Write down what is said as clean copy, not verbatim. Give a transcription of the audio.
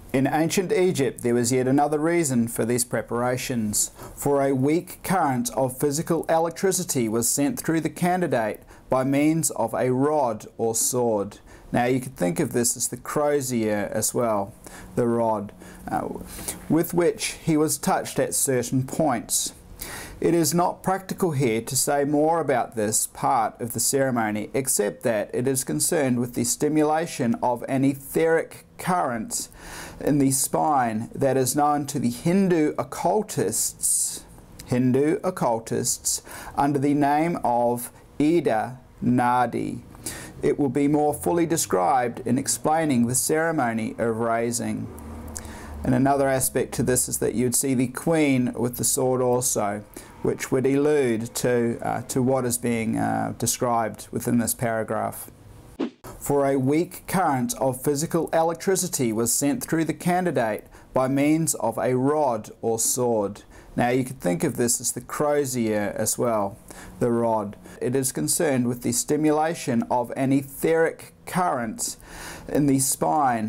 In ancient Egypt, there was yet another reason for these preparations. For a weak current of physical electricity was sent through the candidate by means of a rod or sword. Now you could think of this as the Crosier as well, the rod, with which he was touched at certain points. It is not practical here to say more about this part of the ceremony, except that it is concerned with the stimulation of an etheric current in the spine that is known to the Hindu occultists under the name of Ida Nadi. It will be more fully described in explaining the ceremony of raising. And another aspect to this is that you'd see the queen with the sword also, which would allude to what is being described within this paragraph. For a weak current of physical electricity was sent through the candidate by means of a rod or sword. Now you could think of this as the Crosier as well, the rod. It is concerned with the stimulation of an etheric current in the spine